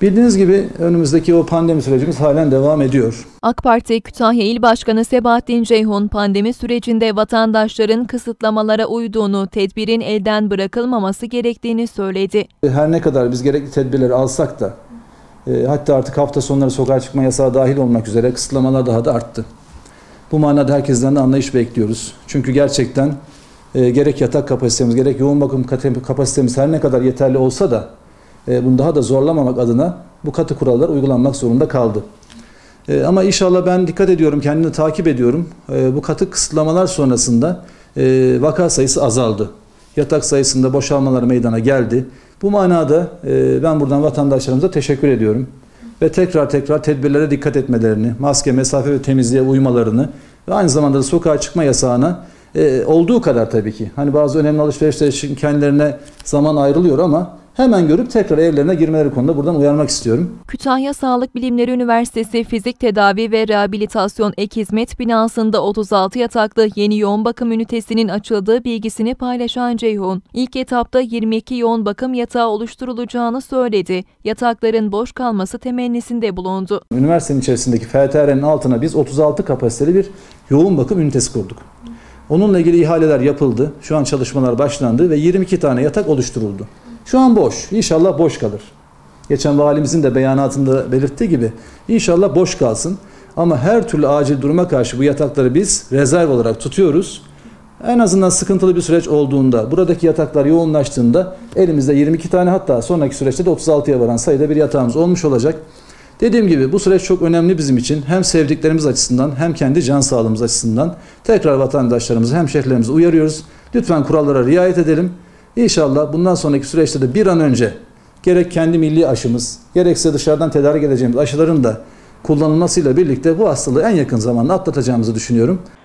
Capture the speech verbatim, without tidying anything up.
Bildiğiniz gibi önümüzdeki o pandemi sürecimiz halen devam ediyor. AK Parti Kütahya İl Başkanı Sebahattin Ceyhun, pandemi sürecinde vatandaşların kısıtlamalara uyduğunu, tedbirin elden bırakılmaması gerektiğini söyledi. Her ne kadar biz gerekli tedbirleri alsak da, e, hatta artık hafta sonları sokağa çıkma yasağı dahil olmak üzere kısıtlamalar daha da arttı. Bu manada herkesten de anlayış bekliyoruz. Çünkü gerçekten e, gerek yatak kapasitemiz, gerek yoğun bakım kapasitemiz her ne kadar yeterli olsa da e, bunu daha da zorlamamak adına bu katı kurallar uygulanmak zorunda kaldı. E, ama inşallah ben dikkat ediyorum, kendini takip ediyorum. E, bu katı kısıtlamalar sonrasında e, vaka sayısı azaldı. Yatak sayısında boşalmalar meydana geldi. Bu manada e, ben buradan vatandaşlarımıza teşekkür ediyorum. Ve tekrar tekrar tedbirlere dikkat etmelerini, maske, mesafe ve temizliğe uymalarını ve aynı zamanda da sokağa çıkma yasağına e, olduğu kadar tabii ki. Hani bazı önemli alışverişler için kendilerine zaman ayrılıyor ama hemen görüp tekrar evlerine girmeleri konuda buradan uyarmak istiyorum. Kütahya Sağlık Bilimleri Üniversitesi Fizik Tedavi ve Rehabilitasyon Ek Hizmet binasında otuz altı yataklı yeni yoğun bakım ünitesinin açıldığı bilgisini paylaşan Ceyhun, ilk etapta yirmi iki yoğun bakım yatağı oluşturulacağını söyledi. Yatakların boş kalması temennisinde bulundu. Üniversitenin içerisindeki F T R'nin altına biz otuz altı kapasiteli bir yoğun bakım ünitesi kurduk. Onunla ilgili ihaleler yapıldı. Şu an çalışmalar başlandı ve yirmi iki tane yatak oluşturuldu. Şu an boş. İnşallah boş kalır. Geçen valimizin de beyanatında belirttiği gibi inşallah boş kalsın. Ama her türlü acil duruma karşı bu yatakları biz rezerv olarak tutuyoruz. En azından sıkıntılı bir süreç olduğunda, buradaki yataklar yoğunlaştığında elimizde yirmi iki tane, hatta sonraki süreçte de otuz altıya varan sayıda bir yatağımız olmuş olacak. Dediğim gibi bu süreç çok önemli bizim için. Hem sevdiklerimiz açısından hem kendi can sağlığımız açısından. Tekrar vatandaşlarımızı, hemşehrilerimizi uyarıyoruz. Lütfen kurallara riayet edelim. İnşallah bundan sonraki süreçte de bir an önce gerek kendi milli aşımız, gerekse dışarıdan tedarik edeceğimiz aşıların da kullanılmasıyla birlikte bu hastalığı en yakın zamanda atlatacağımızı düşünüyorum.